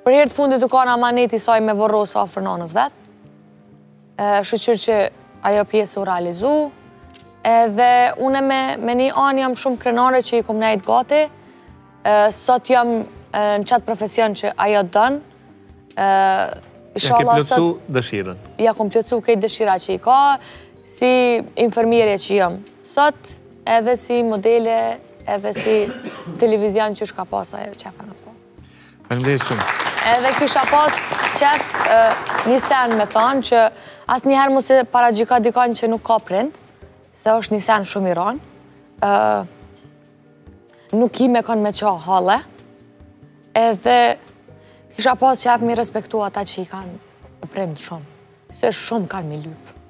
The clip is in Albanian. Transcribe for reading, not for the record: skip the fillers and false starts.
Për herë të fundit u ka në amaneti saj me vorrosë afër nanës vetë. Shqyqyr që ajo pjesë u realizu. Edhe une me një anë jam shumë krenare që i kom nejt gati. Sot jam në qatë profesion që ajo dënë. Ja ke plëcu dëshiren? Ja kom plëcu këtë dëshira që i ka, si infermierje që jam sot, edhe si modele, edhe si televizion që shka pas ajo qefa në po. Faleminderit shumë. Edhe kisha pas qef një sen me thonë që asë njëherë mu se paragjika dikon që nuk ka prind, se është një sen shumë i ronë, nuk i me kanë me qa hale, edhe kisha pas qef mi respektu ata që i kanë prind shumë, se shumë kanë me lypë.